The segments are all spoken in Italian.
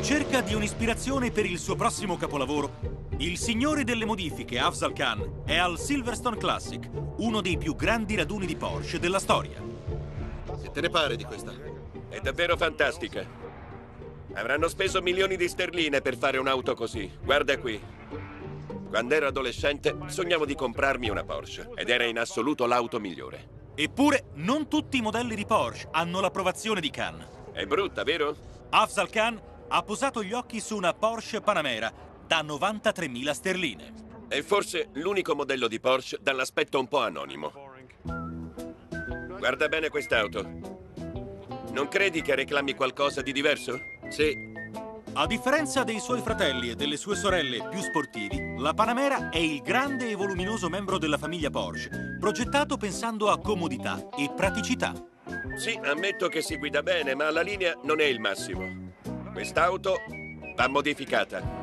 cerca di un'ispirazione per il suo prossimo capolavoro, il signore delle modifiche Afzal Khan è al Silverstone Classic, uno dei più grandi raduni di Porsche della storia. Che te ne pare di questa? È davvero fantastica. Avranno speso milioni di sterline per fare un'auto così. Guarda qui. Quando ero adolescente sognavo di comprarmi una Porsche ed era in assoluto l'auto migliore. Eppure non tutti i modelli di Porsche hanno l'approvazione di Khan. È brutta, vero? Afzal Khan ha posato gli occhi su una Porsche Panamera da 93.000 sterline. È forse l'unico modello di Porsche dall'aspetto un po' anonimo. Guarda bene quest'auto. Non credi che reclami qualcosa di diverso? Sì. A differenza dei suoi fratelli e delle sue sorelle più sportivi, la Panamera è il grande e voluminoso membro della famiglia Porsche, progettato pensando a comodità e praticità. Sì, ammetto che si guida bene, ma la linea non è il massimo. Quest'auto va modificata.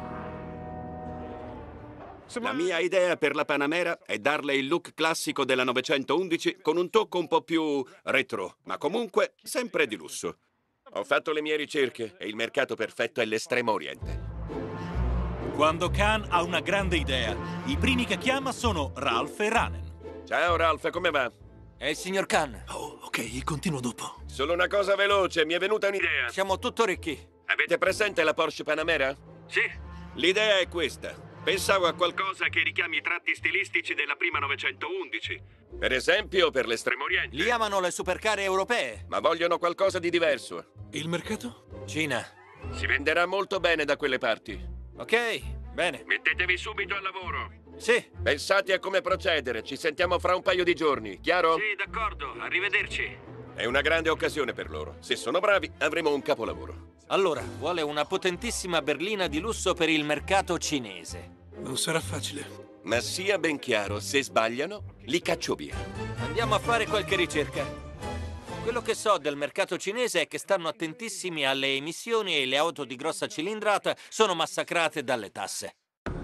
La mia idea per la Panamera è darle il look classico della 911 con un tocco un po' più retro, ma comunque sempre di lusso. Ho fatto le mie ricerche e il mercato perfetto è l'Estremo Oriente. Quando Khan ha una grande idea, i primi che chiama sono Ralph e Ranen. Ciao Ralph, come va? È il signor Khan. Oh, ok, continuo dopo. Solo una cosa veloce, mi è venuta un'idea. Siamo tutto ricchi. Avete presente la Porsche Panamera? Sì. L'idea è questa. Pensavo a qualcosa che richiami i tratti stilistici della prima 911. Per esempio per l'Estremo Oriente. Li amano le supercar europee. Ma vogliono qualcosa di diverso. Il mercato? Cina. Si venderà molto bene da quelle parti. Ok, bene. Mettetevi subito al lavoro. Sì. Pensate a come procedere. Ci sentiamo fra un paio di giorni, chiaro? Sì, d'accordo. Arrivederci. È una grande occasione per loro. Se sono bravi, avremo un capolavoro. Allora, vuole una potentissima berlina di lusso per il mercato cinese. Non sarà facile. Ma sia ben chiaro, se sbagliano, li caccio via. Andiamo a fare qualche ricerca. Quello che so del mercato cinese è che stanno attentissimi alle emissioni e le auto di grossa cilindrata sono massacrate dalle tasse.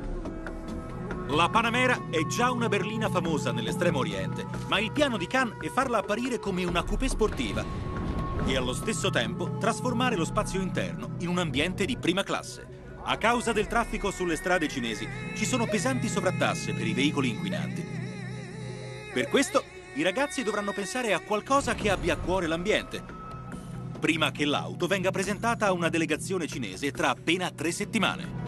La Panamera è già una berlina famosa nell'Estremo Oriente, ma il piano di Khan è farla apparire come una coupé sportiva e allo stesso tempo trasformare lo spazio interno in un ambiente di prima classe. A causa del traffico sulle strade cinesi ci sono pesanti sovrattasse per i veicoli inquinanti. Per questo i ragazzi dovranno pensare a qualcosa che abbia a cuore l'ambiente, prima che l'auto venga presentata a una delegazione cinese tra appena 3 settimane.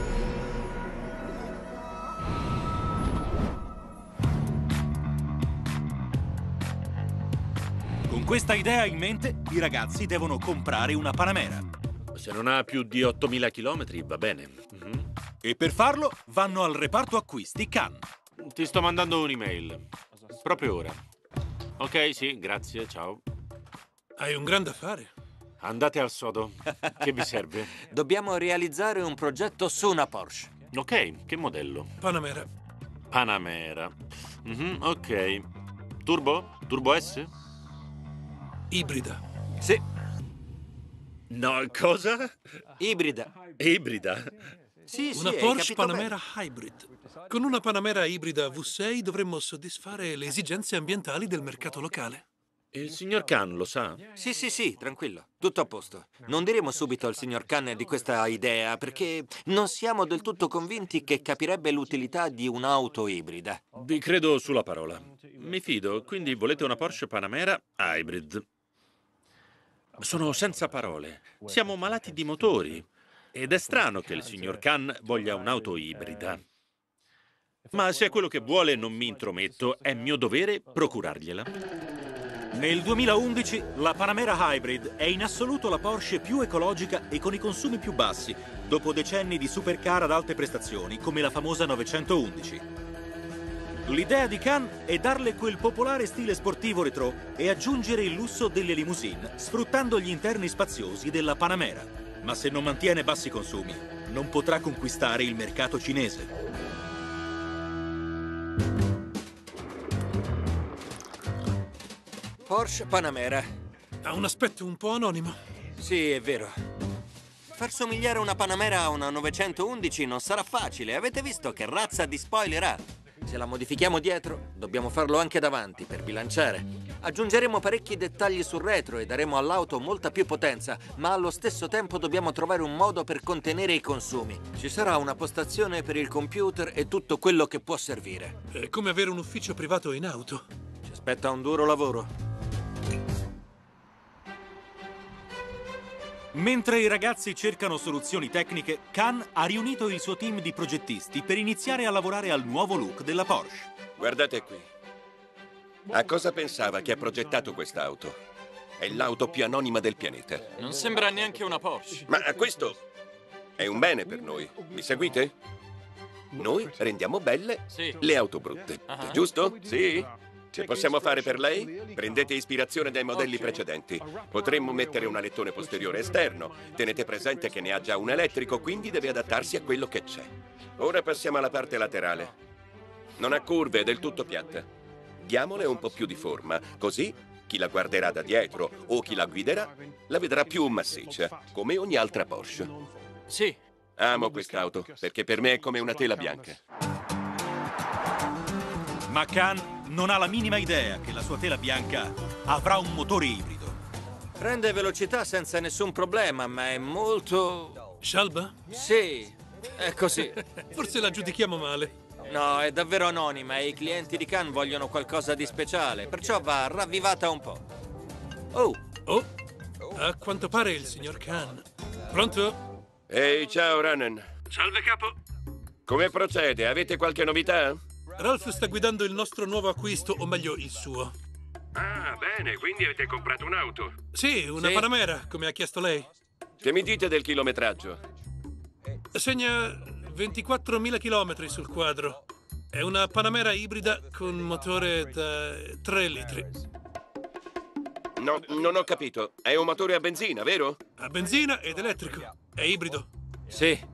Con questa idea in mente, i ragazzi devono comprare una Panamera. Se non ha più di 8.000 chilometri, va bene. E per farlo vanno al reparto acquisti Khan. Ti sto mandando un'email. Proprio ora. Ok, sì, grazie, ciao. Hai un grande affare. Andate al sodo. Che vi serve? Dobbiamo realizzare un progetto su una Porsche. Ok, che modello? Panamera. Panamera. Ok. Turbo? Turbo S? Ibrida. Sì, No, cosa? ibrida. Ibrida? Sì, Una hai Porsche capito Panamera Hybrid. Con una Panamera ibrida V6 dovremmo soddisfare le esigenze ambientali del mercato locale. Il signor Khan lo sa? bene. Sì, tranquillo. Tutto a posto. Non diremo subito al signor Khan di questa idea, perché non siamo del tutto convinti che capirebbe l'utilità di un'auto ibrida. Vi credo sulla parola. Mi fido, quindi volete una Porsche Panamera Hybrid. Sono senza parole. Siamo malati di motori. Ed è strano che il signor Khan voglia un'auto ibrida. Ma se è quello che vuole non mi intrometto, è mio dovere procurargliela. Nel 2011 la Panamera Hybrid è in assoluto la Porsche più ecologica e con i consumi più bassi, dopo decenni di supercar ad alte prestazioni come la famosa 911. L'idea di Khan è darle quel popolare stile sportivo retro e aggiungere il lusso delle limousine, sfruttando gli interni spaziosi della Panamera. Ma se non mantiene bassi consumi, non potrà conquistare il mercato cinese. Porsche Panamera. Ha un aspetto un po' anonimo. Sì, è vero. Far somigliare una Panamera a una 911 non sarà facile. Avete visto che razza di spoiler ha? Se la modifichiamo dietro, dobbiamo farlo anche davanti per bilanciare. Aggiungeremo parecchi dettagli sul retro e daremo all'auto molta più potenza, ma allo stesso tempo dobbiamo trovare un modo per contenere i consumi. Ci sarà una postazione per il computer e tutto quello che può servire. È come avere un ufficio privato in auto. Ci aspetta un duro lavoro. Mentre i ragazzi cercano soluzioni tecniche, Khan ha riunito il suo team di progettisti per iniziare a lavorare al nuovo look della Porsche. Guardate qui. A cosa pensava chi ha progettato quest'auto? È l'auto più anonima del pianeta. Non sembra neanche una Porsche. Ma questo è un bene per noi. Mi seguite? Noi rendiamo belle le auto brutte. Giusto? Sì? Ce possiamo fare per lei? Prendete ispirazione dai modelli precedenti. Potremmo mettere un alettone posteriore esterno. Tenete presente che ne ha già un elettrico, quindi deve adattarsi a quello che c'è. Ora passiamo alla parte laterale. Non ha curve, è del tutto piatta. Diamole un po' più di forma, così chi la guarderà da dietro o chi la guiderà la vedrà più massiccia, come ogni altra Porsche. Sì. Amo quest'auto, perché per me è come una tela bianca. Ma Khan non ha la minima idea che la sua tela bianca avrà un motore ibrido. Prende velocità senza nessun problema, ma è molto... Scialba? Sì, è così. Forse la giudichiamo male. No, è davvero anonima e i clienti di Khan vogliono qualcosa di speciale, perciò va ravvivata un po'. Oh! Oh, a quanto pare il signor Khan. Pronto? Ehi, ciao Ranen. Salve, capo. Come procede? Avete qualche novità? Ralph sta guidando il nostro nuovo acquisto, o meglio, il suo. Ah, bene, quindi avete comprato un'auto. Sì, una Sì. Panamera, come ha chiesto lei. Che mi dite del chilometraggio? Segna 24.000 chilometri sul quadro. È una Panamera ibrida con motore da 3 litri. No, non ho capito. È un motore a benzina, vero? A benzina ed elettrico. È ibrido. Sì.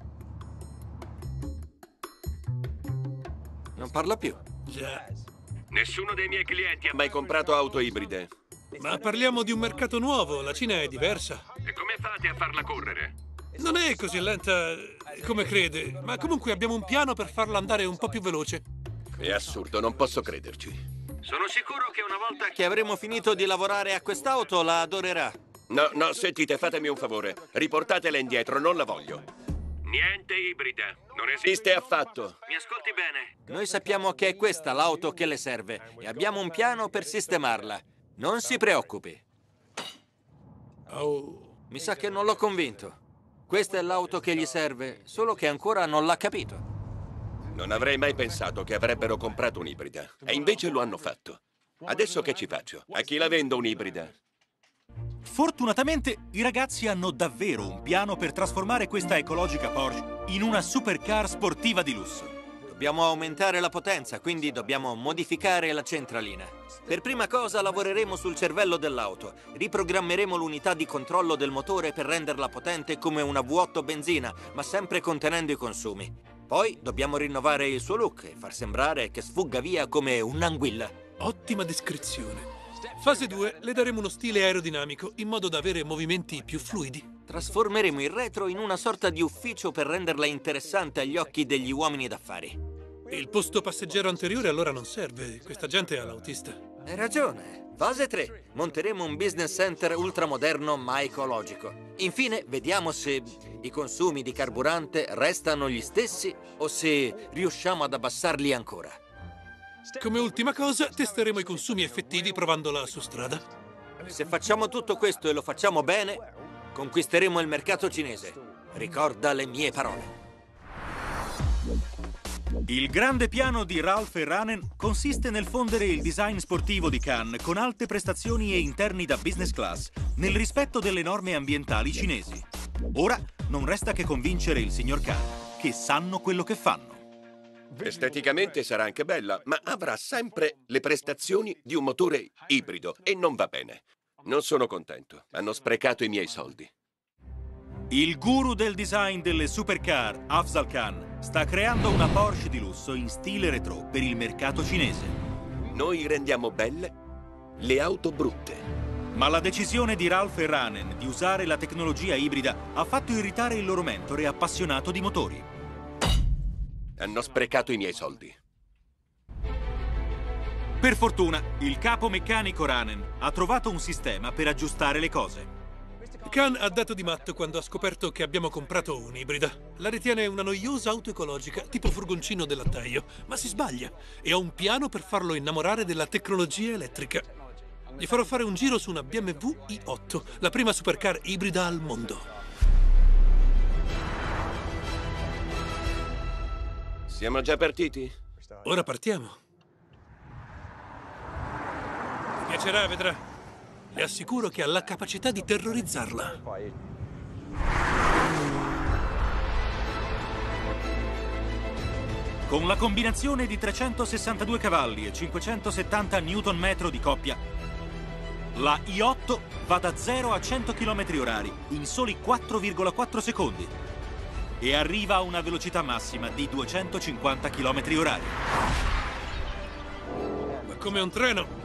Non parla più. Già. Nessuno dei miei clienti ha mai comprato auto ibride. Ma parliamo di un mercato nuovo, la Cina è diversa. E come fate a farla correre? Non è così lenta come crede, ma comunque abbiamo un piano per farla andare un po' più veloce. È assurdo, non posso crederci. Sono sicuro che una volta che avremo finito di lavorare a quest'auto la adorerà. No, sentite, fatemi un favore. Riportatela indietro, non la voglio. Niente ibrida. Non esiste affatto. Mi ascolti bene? Noi sappiamo che è questa l'auto che le serve e abbiamo un piano per sistemarla. Non si preoccupi. Oh. Mi sa che non l'ho convinto. Questa è l'auto che gli serve, solo che ancora non l'ha capito. Non avrei mai pensato che avrebbero comprato un'ibrida. E invece lo hanno fatto. Adesso che ci faccio? A chi la vendo un'ibrida? Fortunatamente, i ragazzi hanno davvero un piano per trasformare questa ecologica Porsche in una supercar sportiva di lusso. Dobbiamo aumentare la potenza, quindi dobbiamo modificare la centralina. Per prima cosa lavoreremo sul cervello dell'auto. Riprogrammeremo l'unità di controllo del motore per renderla potente come una V8 benzina, ma sempre contenendo i consumi. Poi dobbiamo rinnovare il suo look e far sembrare che sfugga via come un'anguilla. Ottima descrizione. Fase 2, le daremo uno stile aerodinamico in modo da avere movimenti più fluidi. Trasformeremo il retro in una sorta di ufficio per renderla interessante agli occhi degli uomini d'affari. Il posto passeggero anteriore allora non serve, questa gente ha l'autista. Hai ragione. Fase 3. Monteremo un business center ultramoderno ma ecologico. Infine, vediamo se i consumi di carburante restano gli stessi o se riusciamo ad abbassarli ancora. Come ultima cosa, testeremo i consumi effettivi provandola su strada. Se facciamo tutto questo e lo facciamo bene, conquisteremo il mercato cinese. Ricorda le mie parole. Il grande piano di Ralph e Ranen consiste nel fondere il design sportivo di Khan con alte prestazioni e interni da business class, nel rispetto delle norme ambientali cinesi. Ora non resta che convincere il signor Khan che sanno quello che fanno. Esteticamente sarà anche bella, ma avrà sempre le prestazioni di un motore ibrido e non va bene. Non sono contento. Hanno sprecato i miei soldi. Il guru del design delle supercar, Afzal Khan, sta creando una Porsche di lusso in stile retro per il mercato cinese. Noi rendiamo belle le auto brutte. Ma la decisione di Ralph e Ranen di usare la tecnologia ibrida ha fatto irritare il loro mentore appassionato di motori. Hanno sprecato i miei soldi. Per fortuna, il capo meccanico Ranen ha trovato un sistema per aggiustare le cose. Khan ha dato di matto quando ha scoperto che abbiamo comprato un'ibrida. La ritiene una noiosa auto ecologica, tipo furgoncino del lattaio, ma si sbaglia e ho un piano per farlo innamorare della tecnologia elettrica. Gli farò fare un giro su una BMW i8, la prima supercar ibrida al mondo. Siamo già partiti? Ora partiamo. Ti piacerà, vedrà. Le assicuro che ha la capacità di terrorizzarla. Con la combinazione di 362 cavalli e 570 Nm di coppia, la i8 va da 0 a 100 km/h in soli 4,4 secondi e arriva a una velocità massima di 250 km/h. Ma come un treno.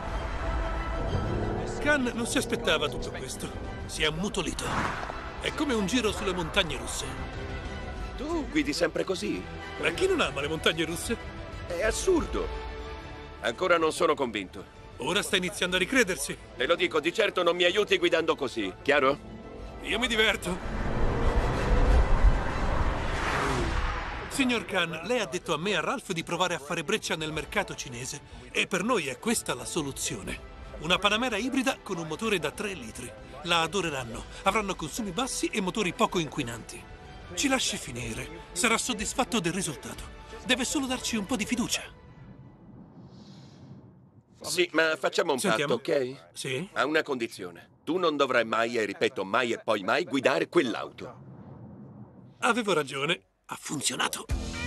Khan non si aspettava tutto questo. Si è ammutolito. È come un giro sulle montagne russe. Tu guidi sempre così? Ma chi non ama le montagne russe? È assurdo. Ancora non sono convinto. Ora sta iniziando a ricredersi. Te lo dico, di certo non mi aiuti guidando così, chiaro? Io mi diverto. Signor Khan, lei ha detto a me e a Ralph di provare a fare breccia nel mercato cinese. E per noi è questa la soluzione. Una Panamera ibrida con un motore da 3 litri. La adoreranno. Avranno consumi bassi e motori poco inquinanti. Ci lasci finire. Sarà soddisfatto del risultato. Deve solo darci un po' di fiducia. Sì, ma facciamo un Sentiamo. patto, ok? Sì? A una condizione. Tu non dovrai mai, e ripeto, mai e poi mai, guidare quell'auto. Avevo ragione. Ha funzionato.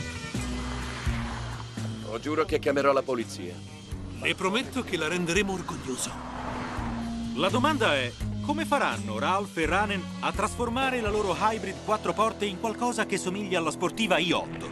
Lo giuro che chiamerò la polizia. Le prometto che la renderemo orgoglioso. La domanda è: come faranno Ralph e Ranen a trasformare la loro hybrid 4 porte in qualcosa che somiglia alla sportiva i8?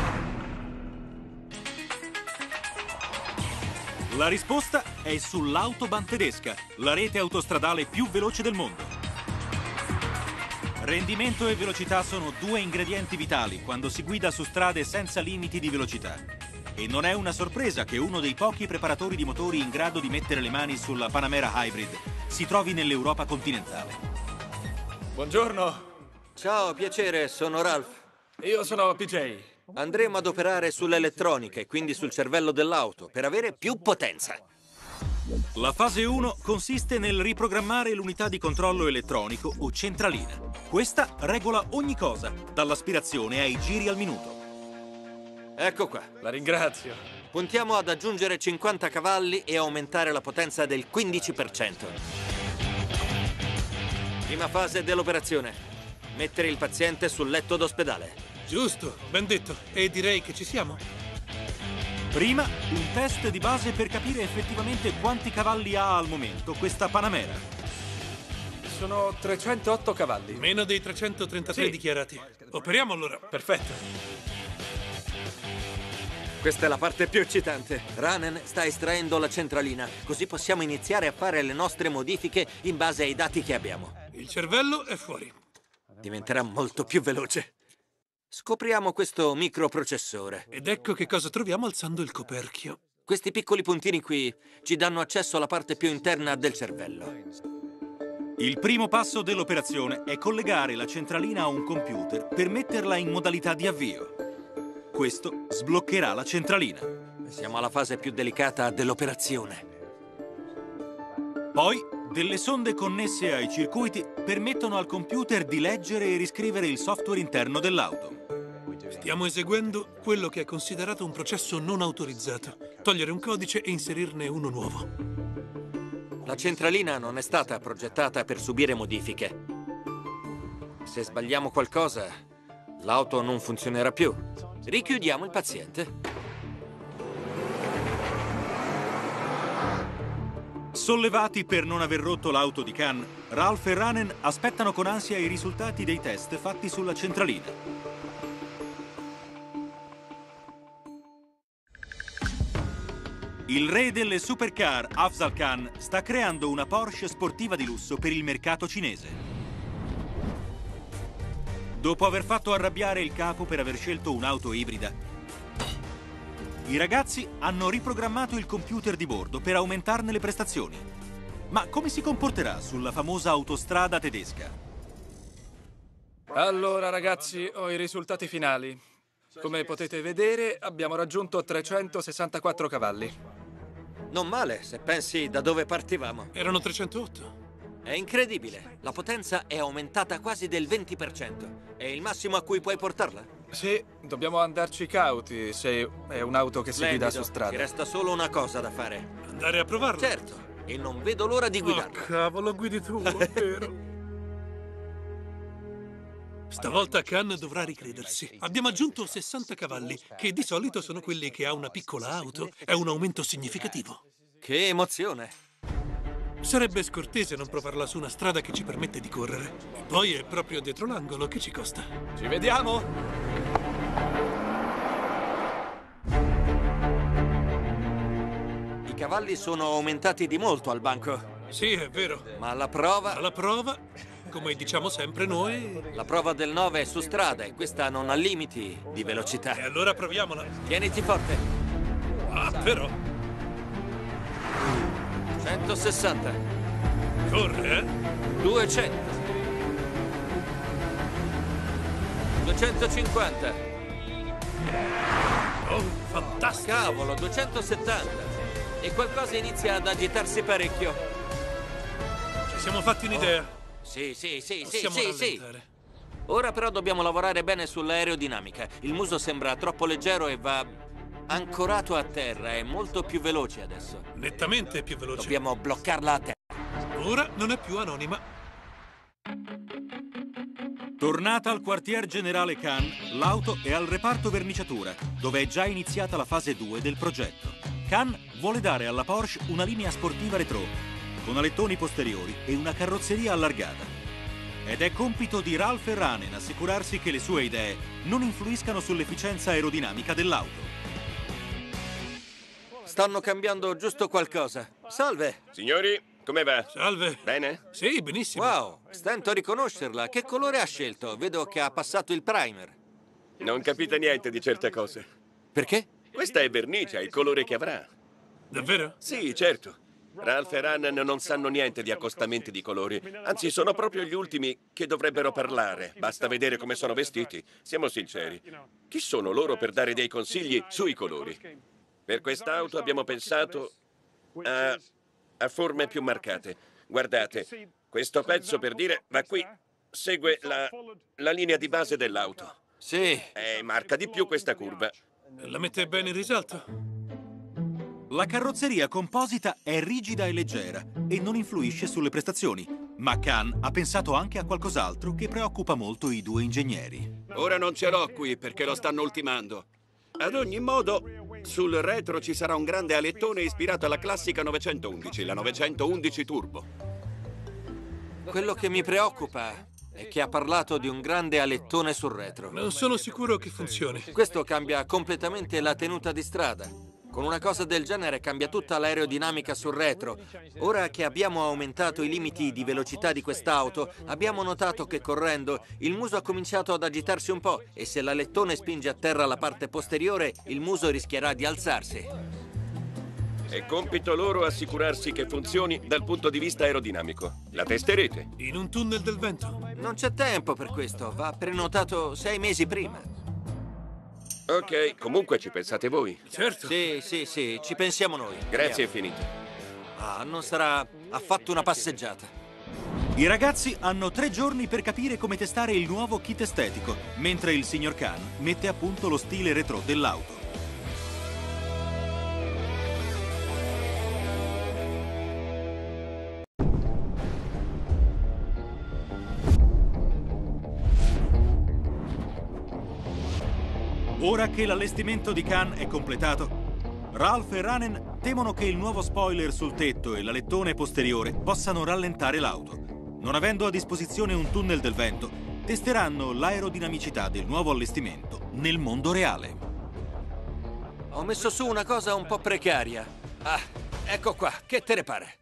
La risposta è sull'Autobahn tedesca, la rete autostradale più veloce del mondo. Rendimento e velocità sono due ingredienti vitali quando si guida su strade senza limiti di velocità. E non è una sorpresa che uno dei pochi preparatori di motori in grado di mettere le mani sulla Panamera Hybrid si trovi nell'Europa continentale. Buongiorno, Ciao, piacere, sono Ralph. io sono PJ. Andremo ad operare sull'elettronica e quindi sul cervello dell'auto per avere più potenza. La fase 1 consiste nel riprogrammare l'unità di controllo elettronico o centralina. Questa regola ogni cosa, dall'aspirazione ai giri al minuto. Ecco qua. La ringrazio. Puntiamo ad aggiungere 50 cavalli e aumentare la potenza del 15%. Prima fase dell'operazione. Mettere il paziente sul letto d'ospedale. Giusto, ben detto. E direi che ci siamo. Prima, un test di base per capire effettivamente quanti cavalli ha al momento questa Panamera. Sono 308 cavalli. Meno dei 333 Sì. dichiarati. Operiamo allora. Perfetto. Questa è la parte più eccitante. Ranen sta estraendo la centralina, così possiamo iniziare a fare le nostre modifiche in base ai dati che abbiamo. Il cervello è fuori. Diventerà molto più veloce. Scopriamo questo microprocessore. Ed ecco che cosa troviamo alzando il coperchio. Questi piccoli puntini qui ci danno accesso alla parte più interna del cervello. Il primo passo dell'operazione è collegare la centralina a un computer per metterla in modalità di avvio. Questo sbloccherà la centralina. Siamo alla fase più delicata dell'operazione. Poi, delle sonde connesse ai circuiti permettono al computer di leggere e riscrivere il software interno dell'auto. Stiamo eseguendo quello che è considerato un processo non autorizzato. Togliere un codice e inserirne uno nuovo. La centralina non è stata progettata per subire modifiche. Se sbagliamo qualcosa, l'auto non funzionerà più. Richiudiamo il paziente. Sollevati per non aver rotto l'auto di Khan, Ralph e Ranen aspettano con ansia i risultati dei test fatti sulla centralina. Il re delle supercar, Afzal Khan, sta creando una Porsche sportiva di lusso per il mercato cinese. Dopo aver fatto arrabbiare il capo per aver scelto un'auto ibrida, I ragazzi hanno riprogrammato il computer di bordo per aumentarne le prestazioni. Ma come si comporterà sulla famosa autostrada tedesca? Allora, ragazzi, ho i risultati finali. Come potete vedere, abbiamo raggiunto 364 cavalli. Non male, se pensi da dove partivamo. Erano 308. È incredibile. La potenza è aumentata quasi del 20%. È il massimo a cui puoi portarla? Sì, dobbiamo andarci cauti se è un'auto che si guida su Ti strada. resta solo una cosa da fare. Andare a provarlo? Certo, e non vedo l'ora di Oh, guidarla. cavolo, guidi tu, è vero. Stavolta Khan dovrà ricredersi. Abbiamo aggiunto 60 cavalli, che di solito sono quelli che ha una piccola auto. È un aumento significativo. Che emozione. Sarebbe scortese non provarla su una strada che ci permette di correre. E poi è proprio dietro l'angolo, che ci costa? Ci vediamo! I cavalli sono aumentati di molto al banco. Sì, è vero. Ma alla prova... Alla prova, come diciamo sempre noi... La prova del 9 è su strada e questa non ha limiti di velocità. E allora proviamola. Tieniti forte. Ah, però. 160. Corre, eh? 200. 250. Oh, fantastico. Cavolo, 270. E qualcosa inizia ad agitarsi parecchio. Ci siamo fatti un'idea. Sì. Possiamo rallentare. Ora però dobbiamo lavorare bene sull'aerodinamica. Il muso sembra troppo leggero e va ancorato a terra. È molto più veloce adesso. Nettamente più veloce. Dobbiamo bloccarla a terra. Ora non è più anonima. Tornata al quartier generale Khan, l'auto è al reparto verniciatura, dove è già iniziata la fase 2 del progetto. Khan vuole dare alla Porsche una linea sportiva retro, con alettoni posteriori e una carrozzeria allargata. Ed è compito di Ralph Ranen assicurarsi che le sue idee non influiscano sull'efficienza aerodinamica dell'auto. Stanno cambiando giusto qualcosa. Salve! Signori, come va? Salve. Bene? Sì, benissimo. Wow, stento a riconoscerla. Che colore ha scelto? Vedo che ha passato il primer. Non capite niente di certe cose. Perché? Questa è vernice, è il colore che avrà. Davvero? Sì, certo. Ralph e Ranen non sanno niente di accostamenti di colori. Anzi, sono proprio gli ultimi che dovrebbero parlare. Basta vedere come sono vestiti. Siamo sinceri. Chi sono loro per dare dei consigli sui colori? Per quest'auto abbiamo pensato a forme più marcate. Guardate, questo pezzo, per dire, va qui. Segue la linea di base dell'auto. Sì. Marca di più questa curva. La mette bene in risalto? La carrozzeria composita è rigida e leggera e non influisce sulle prestazioni. Ma Khan ha pensato anche a qualcos'altro che preoccupa molto i due ingegneri. Ora non ce l'ho qui perché lo stanno ultimando. Ad ogni modo, sul retro ci sarà un grande alettone ispirato alla classica 911, la 911 Turbo. Quello che mi preoccupa è che ha parlato di un grande alettone sul retro. Non sono sicuro che funzioni. Questo cambia completamente la tenuta di strada. Con una cosa del genere cambia tutta l'aerodinamica sul retro. Ora che abbiamo aumentato i limiti di velocità di quest'auto, abbiamo notato che correndo il muso ha cominciato ad agitarsi un po' e se l'alettone spinge a terra la parte posteriore, il muso rischierà di alzarsi. È compito loro assicurarsi che funzioni dal punto di vista aerodinamico. La testerete. In un tunnel del vento? Non c'è tempo per questo, va prenotato 6 mesi prima. Ok, comunque ci pensate voi. Certo. Sì, ci pensiamo noi. Grazie Andiamo. infinite. Non sarà affatto una passeggiata. I ragazzi hanno 3 giorni per capire come testare il nuovo kit estetico, mentre il signor Khan mette a punto lo stile retro dell'auto. Ora che l'allestimento di Khan è completato, Ralph e Ranen temono che il nuovo spoiler sul tetto e l'alettone posteriore possano rallentare l'auto. Non avendo a disposizione un tunnel del vento, testeranno l'aerodinamicità del nuovo allestimento nel mondo reale. Ho messo su una cosa un po' precaria. Ecco qua, che te ne pare?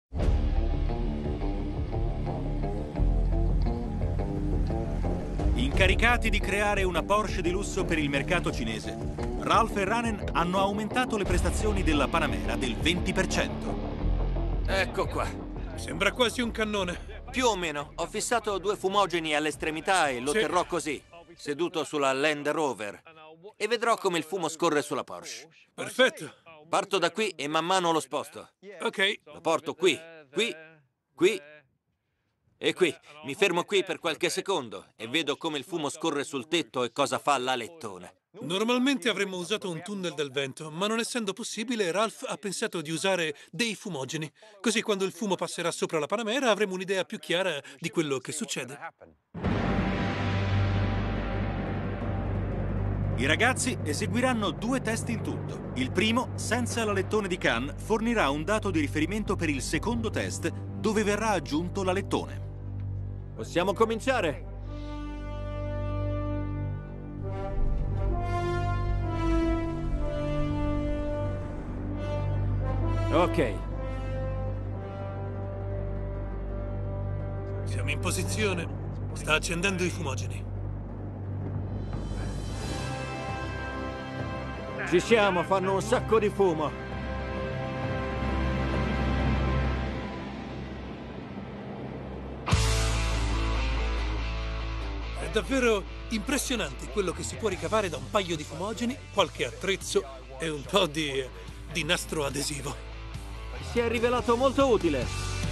In Incaricati di creare una Porsche di lusso per il mercato cinese, Ralph e Ranen hanno aumentato le prestazioni della Panamera del 20%. Ecco qua. Sembra quasi un cannone. Più o meno. Ho fissato 2 fumogeni all'estremità e lo Sì. terrò così, seduto sulla Land Rover. E vedrò come il fumo scorre sulla Porsche. Perfetto. Parto da qui e man mano lo sposto. Ok. Lo porto qui, qui e qui. Mi fermo qui per qualche secondo e vedo come il fumo scorre sul tetto e cosa fa l'alettone. Normalmente avremmo usato un tunnel del vento, ma non essendo possibile, Ralph ha pensato di usare dei fumogeni. Così quando il fumo passerà sopra la Panamera avremo un'idea più chiara di quello che succede. I ragazzi eseguiranno 2 test in tutto. Il primo, senza l'alettone di Khan, fornirà un dato di riferimento per il secondo test, dove verrà aggiunto l'alettone. Possiamo cominciare? Ok. Siamo in posizione. Sta accendendo i fumogeni. Ci siamo, fanno un sacco di fumo. È davvero impressionante quello che si può ricavare da un paio di fumogeni, qualche attrezzo e un po' di nastro adesivo. Si è rivelato molto utile.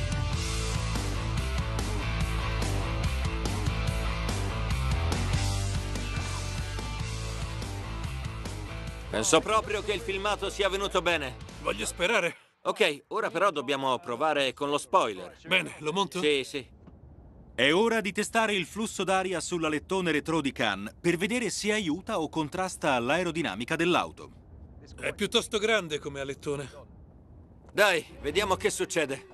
Penso proprio che il filmato sia venuto bene. Voglio sperare. Ok, ora però dobbiamo provare con lo spoiler. Bene, lo monto? Sì, sì. È ora di testare il flusso d'aria sull'alettone retro di Khan per vedere se aiuta o contrasta l'aerodinamica dell'auto. È piuttosto grande come alettone. Dai, vediamo che succede.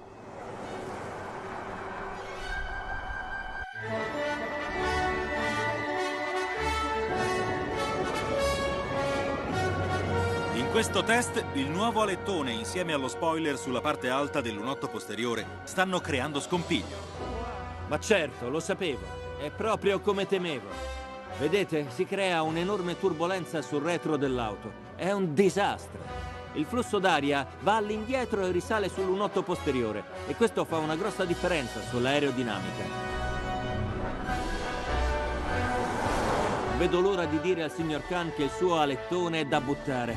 In questo test, il nuovo alettone insieme allo spoiler sulla parte alta del lunotto posteriore stanno creando scompiglio. Ma certo, lo sapevo. È proprio come temevo. Vedete, si crea un'enorme turbolenza sul retro dell'auto. È un disastro. Il flusso d'aria va all'indietro e risale sul lunotto posteriore e questo fa una grossa differenza sull'aerodinamica. Non vedo l'ora di dire al signor Khan che il suo alettone è da buttare.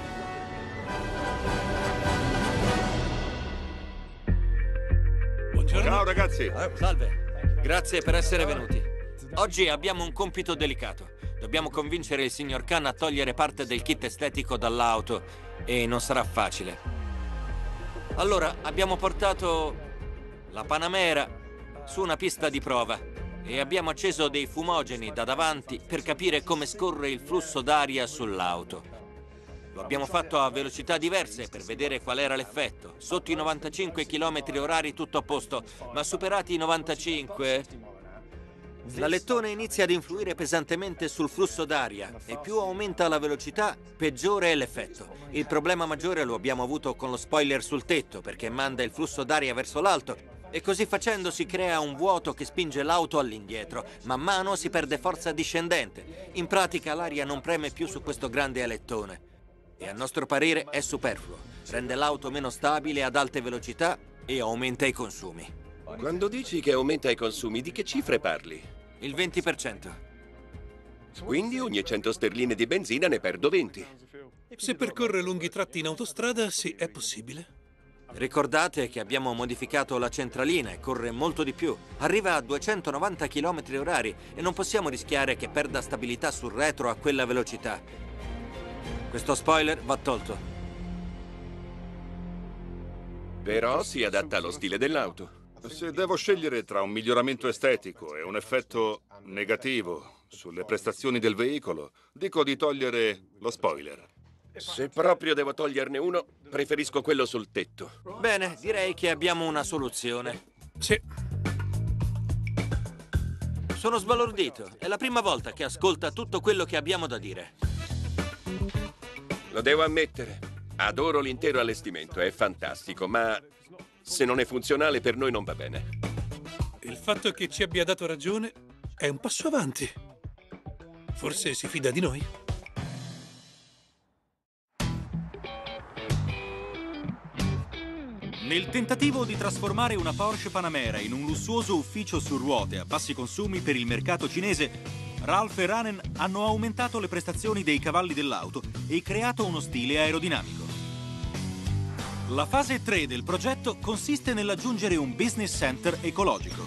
Buongiorno. Ciao ragazzi. Salve, grazie per essere venuti. Oggi abbiamo un compito delicato. Dobbiamo convincere il signor Khan a togliere parte del kit estetico dall'auto e non sarà facile. Allora, abbiamo portato la Panamera su una pista di prova e abbiamo acceso dei fumogeni da davanti per capire come scorre il flusso d'aria sull'auto. Lo abbiamo fatto a velocità diverse per vedere qual era l'effetto. Sotto i 95 km/h tutto a posto, ma superati i 95... L'alettone inizia ad influire pesantemente sul flusso d'aria e più aumenta la velocità, peggiore è l'effetto. Il problema maggiore lo abbiamo avuto con lo spoiler sul tetto perché manda il flusso d'aria verso l'alto e così facendo si crea un vuoto che spinge l'auto all'indietro. Man mano si perde forza discendente. In pratica l'aria non preme più su questo grande alettone e a nostro parere è superfluo. Rende l'auto meno stabile ad alte velocità e aumenta i consumi. Quando dici che aumenta i consumi, di che cifre parli? Il 20%. Quindi ogni 100 sterline di benzina ne perdo 20. Se percorre lunghi tratti in autostrada, sì, è possibile. Ricordate che abbiamo modificato la centralina e corre molto di più. Arriva a 290 km/h e non possiamo rischiare che perda stabilità sul retro a quella velocità. Questo spoiler va tolto. Però si adatta allo stile dell'auto. Se devo scegliere tra un miglioramento estetico e un effetto negativo sulle prestazioni del veicolo, dico di togliere lo spoiler. Se proprio devo toglierne uno, preferisco quello sul tetto. Bene, direi che abbiamo una soluzione. Sì. Sono sbalordito. È la prima volta che ascolta tutto quello che abbiamo da dire. Lo devo ammettere. Adoro l'intero allestimento, è fantastico, ma se non è funzionale per noi non va bene. Il fatto che ci abbia dato ragione è un passo avanti. Forse si fida di noi? Nel tentativo di trasformare una Porsche Panamera in un lussuoso ufficio su ruote a bassi consumi per il mercato cinese, Ralph e Ranen hanno aumentato le prestazioni dei cavalli dell'auto e creato uno stile aerodinamico. La fase 3 del progetto consiste nell'aggiungere un business center ecologico.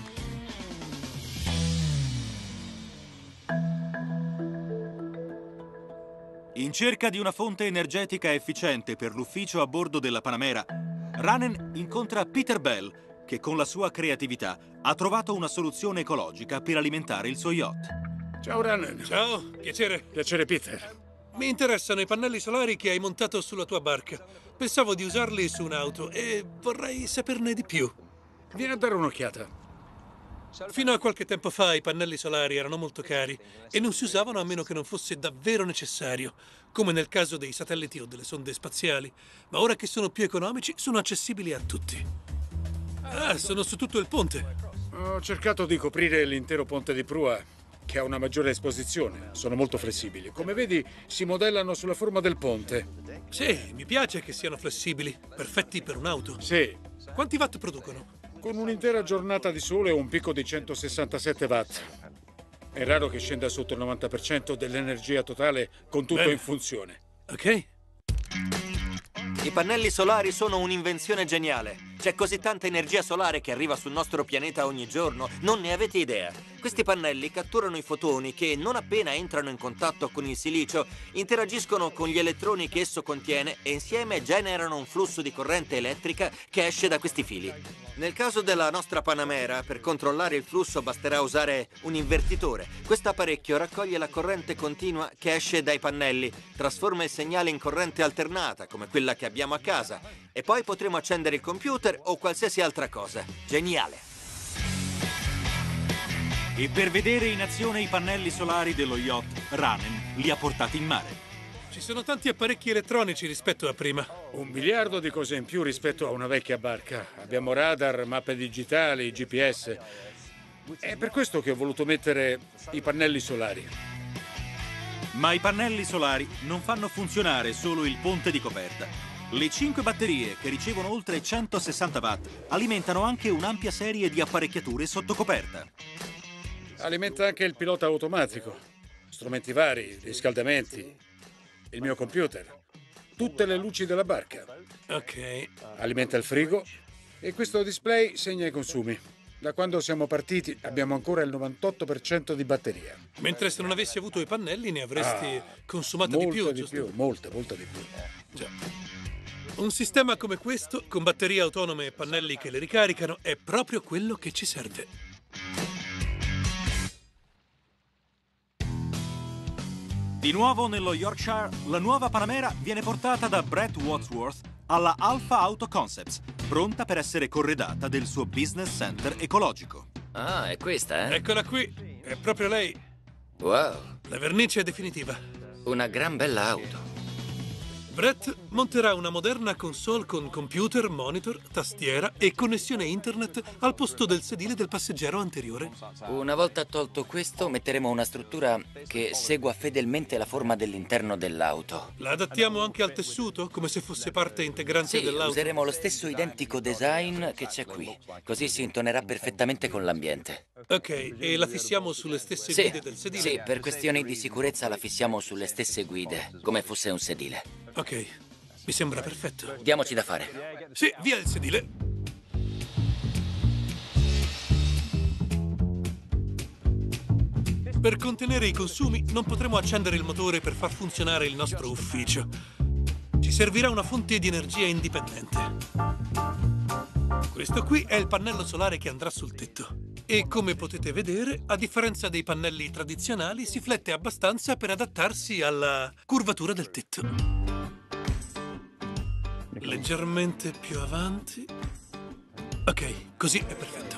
In cerca di una fonte energetica efficiente per l'ufficio a bordo della Panamera, Ranen incontra Peter Bell, che con la sua creatività ha trovato una soluzione ecologica per alimentare il suo yacht. Ciao Ranen. Ciao, piacere. Piacere Peter. Mi interessano i pannelli solari che hai montato sulla tua barca. Pensavo di usarli su un'auto e vorrei saperne di più. Vieni a dare un'occhiata. Fino a qualche tempo fa i pannelli solari erano molto cari e non si usavano a meno che non fosse davvero necessario, come nel caso dei satelliti o delle sonde spaziali. Ma ora che sono più economici, sono accessibili a tutti. Ah, sono su tutto il ponte. Ho cercato di coprire l'intero ponte di prua, che ha una maggiore esposizione. Sono molto flessibili. Come vedi, si modellano sulla forma del ponte. Sì, mi piace che siano flessibili, perfetti per un'auto. Sì. Quanti watt producono? Con un'intera giornata di sole ho un picco di 167 watt. È raro che scenda sotto il 90% dell'energia totale con tutto in funzione. Ok. I pannelli solari sono un'invenzione geniale. C'è così tanta energia solare che arriva sul nostro pianeta ogni giorno, non ne avete idea. Questi pannelli catturano i fotoni che, non appena entrano in contatto con il silicio, interagiscono con gli elettroni che esso contiene e insieme generano un flusso di corrente elettrica che esce da questi fili. Nel caso della nostra Panamera, per controllare il flusso basterà usare un invertitore. Questo apparecchio raccoglie la corrente continua che esce dai pannelli, trasforma il segnale in corrente alternata, come quella che abbiamo a casa, e poi potremo accendere il computer o qualsiasi altra cosa. Geniale! E per vedere in azione i pannelli solari dello yacht, Ranen li ha portati in mare. Ci sono tanti apparecchi elettronici rispetto a prima. 1 miliardo di cose in più rispetto a una vecchia barca. Abbiamo radar, mappe digitali, GPS. È per questo che ho voluto mettere i pannelli solari. Ma i pannelli solari non fanno funzionare solo il ponte di coperta. Le 5 batterie, che ricevono oltre 160 watt, alimentano anche un'ampia serie di apparecchiature sotto coperta. Alimenta anche il pilota automatico, strumenti vari, riscaldamenti, il mio computer, tutte le luci della barca. Ok. Alimenta il frigo e questo display segna i consumi. Da quando siamo partiti abbiamo ancora il 98% di batteria. Mentre se non avessi avuto i pannelli ne avresti consumata di più, giusto? Molta di più. Già. Un sistema come questo, con batterie autonome e pannelli che le ricaricano, è proprio quello che ci serve. Di nuovo nello Yorkshire, la nuova Panamera viene portata da Brett Wadsworth alla Alpha Auto Concepts, pronta per essere corredata del suo business center ecologico. Ah, è questa, eh? Eccola qui, è proprio lei. Wow, La vernice è definitiva. una gran bella auto. Brett monterà una moderna console con computer, monitor, tastiera e connessione internet al posto del sedile del passeggero anteriore. Una volta tolto questo, metteremo una struttura che segua fedelmente la forma dell'interno dell'auto. La adattiamo anche al tessuto, come se fosse parte integrante Sì, dell'auto? useremo lo stesso identico design che c'è qui. Così si intonerà perfettamente con l'ambiente. Ok, e la fissiamo sulle stesse Sì, guide del sedile? sì, per questioni di sicurezza la fissiamo sulle stesse guide, come fosse un sedile. Ok, mi sembra perfetto. Diamoci da fare. Sì, via il sedile. Per contenere i consumi non potremo accendere il motore per far funzionare il nostro ufficio. Ci servirà una fonte di energia indipendente. Questo qui è il pannello solare che andrà sul tetto. E come potete vedere, a differenza dei pannelli tradizionali, si flette abbastanza per adattarsi alla curvatura del tetto. Leggermente più avanti. Ok, così è perfetto.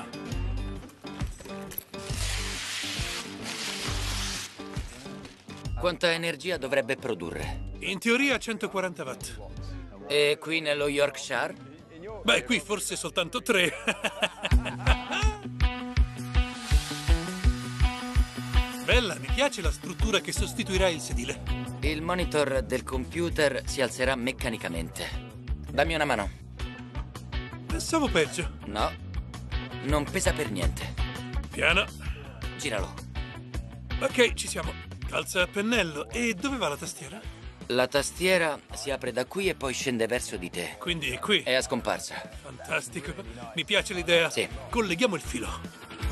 Quanta energia dovrebbe produrre? In teoria 140 watt. E qui nello Yorkshire? Beh, qui forse soltanto 3. Bella, mi piace la struttura che sostituirà il sedile. Il monitor del computer si alzerà meccanicamente. Dammi una mano. Pensavo peggio. No, non pesa per niente. Piano. Giralo. Ok, ci siamo. Calza a pennello. E dove va la tastiera? La tastiera si apre da qui e poi scende verso di te. Quindi qui. È a scomparsa. Fantastico. Mi piace l'idea. Sì. Colleghiamo il filo.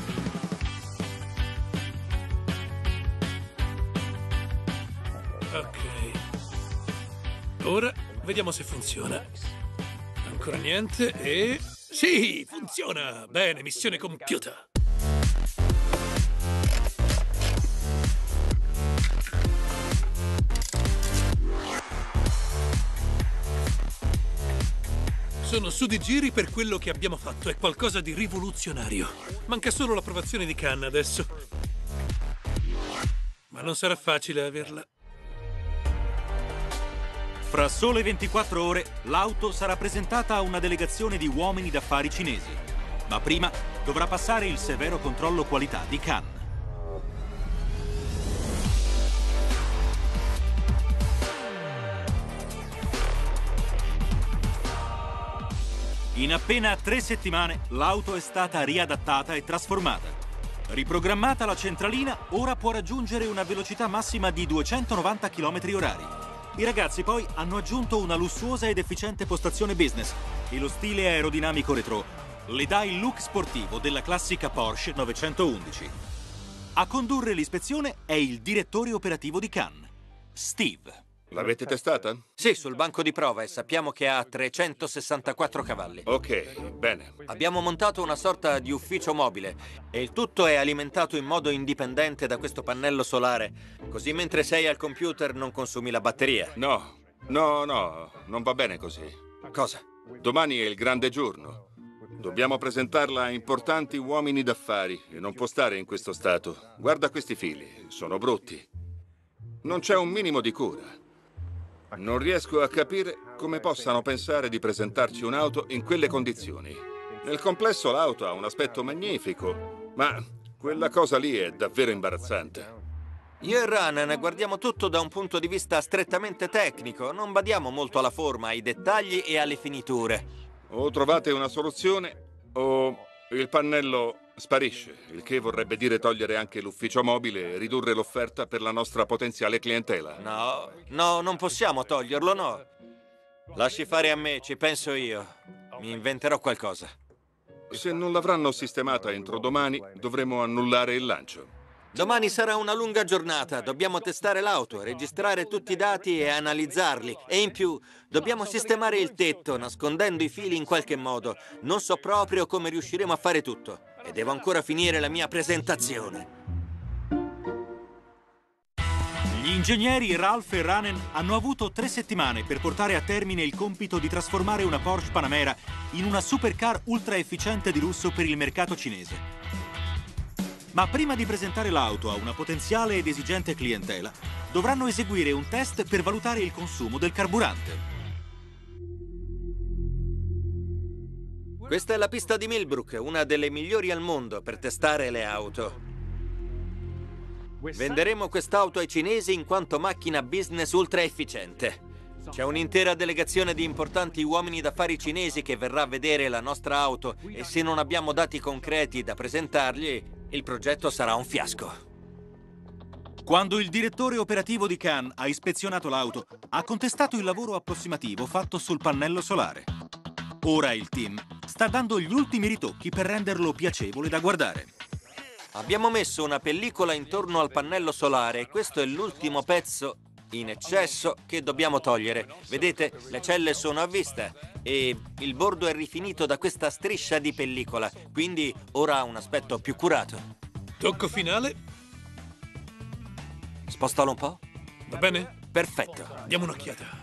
Ok. Ora vediamo se funziona. Ancora niente e... Sì, funziona! Bene, missione compiuta. Sono su di giri per quello che abbiamo fatto. È qualcosa di rivoluzionario. Manca solo l'approvazione di Khan adesso. Ma non sarà facile averla. Fra sole 24 ore, l'auto sarà presentata a una delegazione di uomini d'affari cinesi. Ma prima dovrà passare il severo controllo qualità di Khan. In appena 3 settimane, l'auto è stata riadattata e trasformata. Riprogrammata la centralina, ora può raggiungere una velocità massima di 290 km/h. I ragazzi poi hanno aggiunto una lussuosa ed efficiente postazione business e lo stile aerodinamico retro le dà il look sportivo della classica Porsche 911. A condurre l'ispezione è il direttore operativo di Khan, Steve. L'avete testata? Sì, sul banco di prova e sappiamo che ha 364 cavalli. Ok, bene. Abbiamo montato una sorta di ufficio mobile e il tutto è alimentato in modo indipendente da questo pannello solare, così mentre sei al computer non consumi la batteria. No, non va bene così. Cosa? Domani è il grande giorno. Dobbiamo presentarla a importanti uomini d'affari e non può stare in questo stato. Guarda questi fili, sono brutti. Non c'è un minimo di cura. Non riesco a capire come possano pensare di presentarci un'auto in quelle condizioni. Nel complesso l'auto ha un aspetto magnifico, ma quella cosa lì è davvero imbarazzante. Io e Ranan guardiamo tutto da un punto di vista strettamente tecnico, non badiamo molto alla forma, ai dettagli e alle finiture. O trovate una soluzione o il pannello sparisce, il che vorrebbe dire togliere anche l'ufficio mobile e ridurre l'offerta per la nostra potenziale clientela. No, non possiamo toglierlo, no. Lasci fare a me, ci penso io. Mi inventerò qualcosa. Se non l'avranno sistemata entro domani, dovremo annullare il lancio. Domani sarà una lunga giornata, dobbiamo testare l'auto, registrare tutti i dati e analizzarli. E in più, dobbiamo sistemare il tetto, nascondendo i fili in qualche modo. Non so proprio come riusciremo a fare tutto. E devo ancora finire la mia presentazione. Gli ingegneri Ralph e Ranen hanno avuto 3 settimane per portare a termine il compito di trasformare una Porsche Panamera in una supercar ultra efficiente di lusso per il mercato cinese. Ma prima di presentare l'auto a una potenziale ed esigente clientela, dovranno eseguire un test per valutare il consumo del carburante. Questa è la pista di Millbrook, una delle migliori al mondo per testare le auto. Venderemo quest'auto ai cinesi in quanto macchina business ultra efficiente. C'è un'intera delegazione di importanti uomini d'affari cinesi che verrà a vedere la nostra auto e se non abbiamo dati concreti da presentargli, il progetto sarà un fiasco. Quando il direttore operativo di Khan ha ispezionato l'auto, ha contestato il lavoro approssimativo fatto sul pannello solare. Ora il team sta dando gli ultimi ritocchi per renderlo piacevole da guardare. Abbiamo messo una pellicola intorno al pannello solare e questo è l'ultimo pezzo in eccesso che dobbiamo togliere. Vedete, le celle sono a vista e il bordo è rifinito da questa striscia di pellicola, quindi ora ha un aspetto più curato. Tocco finale. Spostalo un po'. Va bene? Perfetto. Diamo un'occhiata.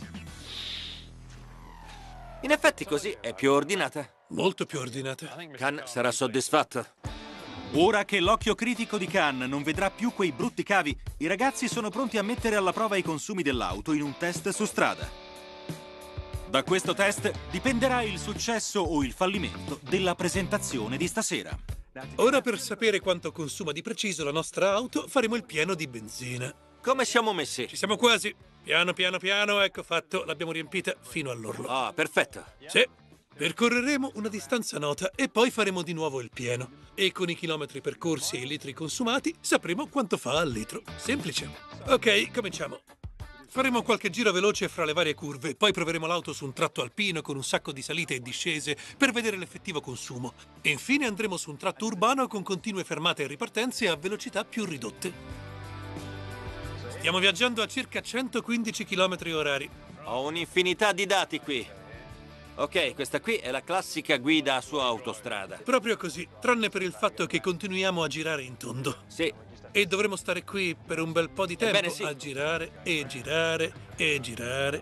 In effetti così è più ordinata. Molto più ordinata. Khan sarà soddisfatto. Ora che l'occhio critico di Khan non vedrà più quei brutti cavi, i ragazzi sono pronti a mettere alla prova i consumi dell'auto in un test su strada. Da questo test dipenderà il successo o il fallimento della presentazione di stasera. Ora, per sapere quanto consuma di preciso la nostra auto, faremo il pieno di benzina. Come siamo messi? Ci siamo quasi. Piano, piano, piano, ecco fatto. L'abbiamo riempita fino all'orlo. Ah, perfetto. Sì. Percorreremo una distanza nota e poi faremo di nuovo il pieno. E con i chilometri percorsi e i litri consumati sapremo quanto fa al litro. Semplice. Ok, cominciamo. Faremo qualche giro veloce fra le varie curve, poi proveremo l'auto su un tratto alpino con un sacco di salite e discese per vedere l'effettivo consumo. E infine andremo su un tratto urbano con continue fermate e ripartenze a velocità più ridotte. Stiamo viaggiando a circa 115 km orari. Ho un'infinità di dati qui. Ok, questa qui è la classica guida su autostrada. Proprio così, tranne per il fatto che continuiamo a girare in tondo. Sì. E dovremo stare qui per un bel po' di tempo. Ebbene sì. A girare e girare e girare.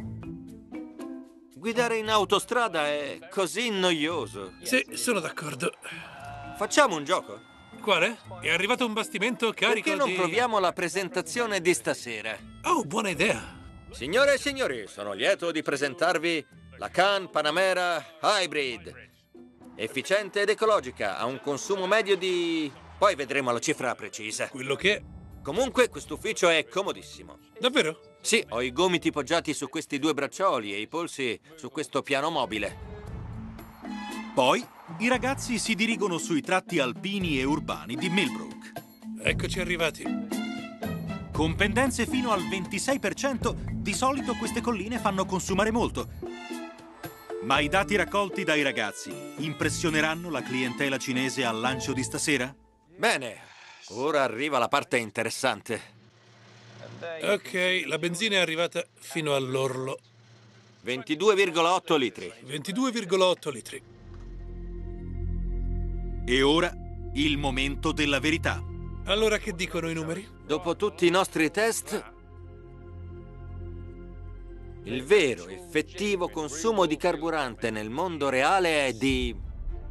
Guidare in autostrada è così noioso. Sì, sono d'accordo. Facciamo un gioco? Quale? È arrivato un bastimento carico Perché non di... proviamo la presentazione di stasera? Oh, buona idea. Signore e signori, sono lieto di presentarvi la Can Panamera Hybrid. Efficiente ed ecologica, ha un consumo medio di... Poi vedremo la cifra precisa. Quello che è. Comunque, quest'ufficio è comodissimo. Davvero? Sì, ho i gomiti poggiati su questi due braccioli e i polsi su questo piano mobile. Poi i ragazzi si dirigono sui tratti alpini e urbani di Millbrook. Eccoci arrivati. Con pendenze fino al 26%, di solito queste colline fanno consumare molto. Ma i dati raccolti dai ragazzi impressioneranno la clientela cinese al lancio di stasera? Bene, ora arriva la parte interessante. Ok, la benzina è arrivata fino all'orlo. 22,8 litri. 22,8 litri. E ora il momento della verità. Allora, che dicono i numeri? Dopo tutti i nostri test, il vero effettivo consumo di carburante nel mondo reale è di...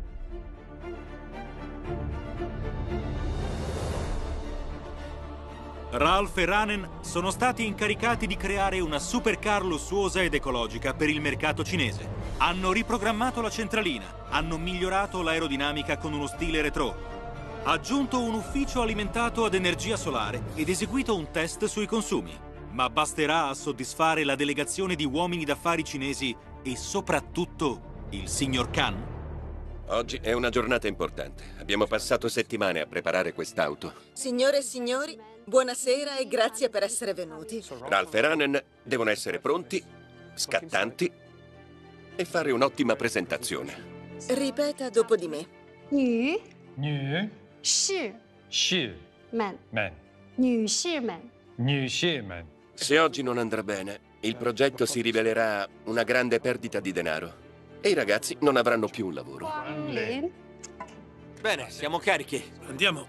Ralph e Ranen sono stati incaricati di creare una supercar lussuosa ed ecologica per il mercato cinese. Hanno riprogrammato la centralina, hanno migliorato l'aerodinamica con uno stile retro, aggiunto un ufficio alimentato ad energia solare ed eseguito un test sui consumi. Ma basterà a soddisfare la delegazione di uomini d'affari cinesi e soprattutto il signor Khan? Oggi è una giornata importante. Abbiamo passato settimane a preparare quest'auto. Signore e signori, buonasera e grazie per essere venuti. Ralph e Ranen devono essere pronti, scattanti e fare un'ottima presentazione. Ripeta dopo di me. 女女士士们们女士们女士们 Se oggi non andrà bene, il progetto si rivelerà una grande perdita di denaro e i ragazzi non avranno più un lavoro. 光临 Bene, siamo carichi. Andiamo.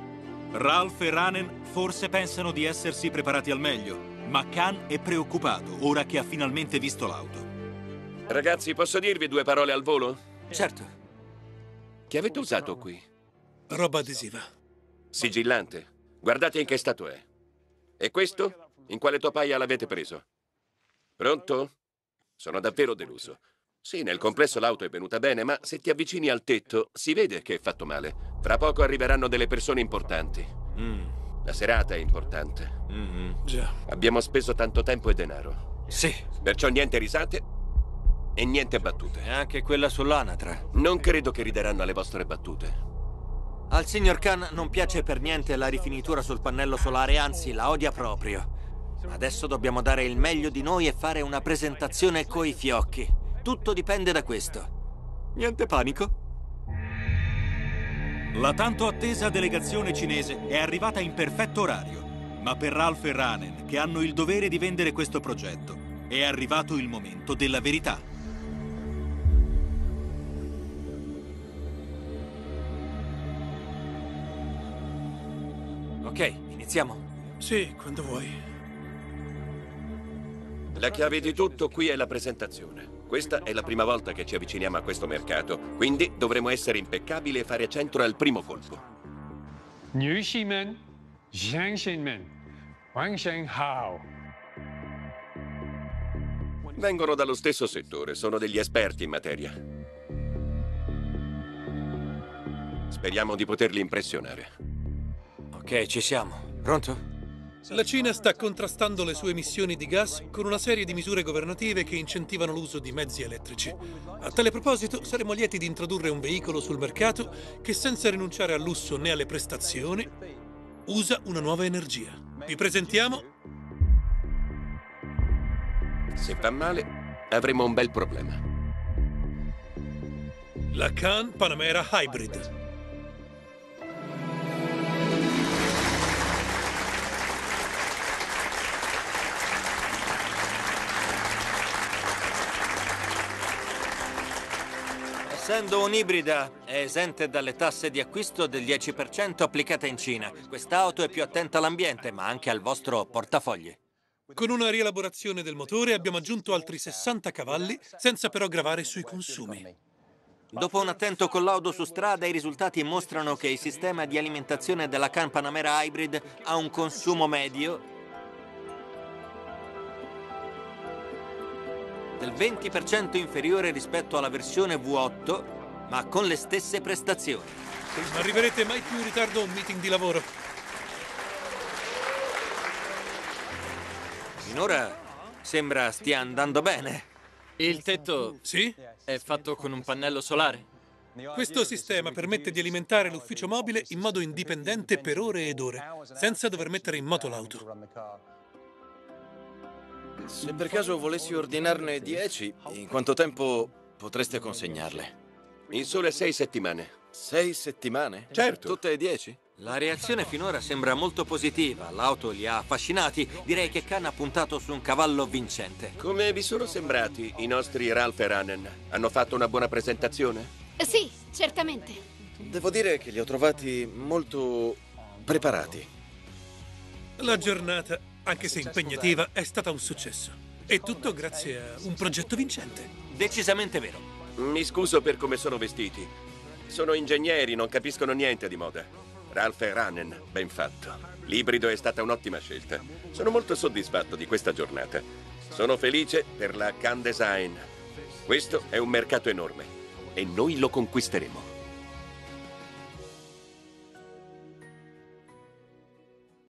Ralph e Ranen forse pensano di essersi preparati al meglio, ma Khan è preoccupato ora che ha finalmente visto l'auto. Ragazzi, posso dirvi due parole al volo? Certo. Che avete usato qui? Roba adesiva. Sigillante. Guardate in che stato è. E questo? In quale topaia l'avete preso? Pronto? Sono davvero deluso. Sì, nel complesso l'auto è venuta bene, ma se ti avvicini al tetto si vede che è fatto male. Fra poco arriveranno delle persone importanti. La serata è importante. Già. Abbiamo speso tanto tempo e denaro. Sì. Perciò niente risate e niente battute. E anche quella sull'anatra. Non credo che rideranno alle vostre battute. Al signor Khan non piace per niente la rifinitura sul pannello solare, anzi la odia proprio. Adesso dobbiamo dare il meglio di noi e fare una presentazione coi fiocchi. Tutto dipende da questo. Niente panico. La tanto attesa delegazione cinese è arrivata in perfetto orario, ma per Ralph e Ranen, che hanno il dovere di vendere questo progetto, è arrivato il momento della verità. Ok, iniziamo. Sì, quando vuoi. La chiave di tutto qui è la presentazione. Questa è la prima volta che ci avviciniamo a questo mercato, quindi dovremo essere impeccabili e fare centro al primo colpo. 女士们、先生们，晚上好。 Vengono dallo stesso settore, sono degli esperti in materia. Speriamo di poterli impressionare. Ok, ci siamo. Pronto? La Cina sta contrastando le sue emissioni di gas con una serie di misure governative che incentivano l'uso di mezzi elettrici. A tale proposito, saremo lieti di introdurre un veicolo sul mercato che, senza rinunciare al lusso né alle prestazioni, usa una nuova energia. Vi presentiamo Se fa male, avremo un bel problema. la Can Panamera Hybrid. Essendo un'ibrida, è esente dalle tasse di acquisto del 10% applicate in Cina. Quest'auto è più attenta all'ambiente, ma anche al vostro portafogli. Con una rielaborazione del motore abbiamo aggiunto altri 60 cavalli, senza però gravare sui consumi. Dopo un attento collaudo su strada, i risultati mostrano che il sistema di alimentazione della Can Panamera Hybrid ha un consumo medio del 20% inferiore rispetto alla versione V8, ma con le stesse prestazioni. Non arriverete mai più in ritardo a un meeting di lavoro. Finora sembra stia andando bene. Il tetto Sì? è fatto con un pannello solare? Questo sistema permette di alimentare l'ufficio mobile in modo indipendente per ore ed ore, senza dover mettere in moto l'auto. Se per caso volessi ordinarne 10, in quanto tempo potreste consegnarle? In sole 6 settimane. 6 settimane? Certo. Tutte e 10? La reazione finora sembra molto positiva. L'auto li ha affascinati. Direi che Can ha puntato su un cavallo vincente. Come vi sono sembrati i nostri Ralph e Ranen? Hanno fatto una buona presentazione? Sì, certamente. Devo dire che li ho trovati molto preparati. La giornata, anche se impegnativa, è stata un successo. E tutto grazie a un progetto vincente. Decisamente vero. Mi scuso per come sono vestiti. Sono ingegneri, non capiscono niente di moda. Ralph e Ranen, ben fatto. L'ibrido è stata un'ottima scelta. Sono molto soddisfatto di questa giornata. Sono felice per la Can Design. Questo è un mercato enorme e noi lo conquisteremo.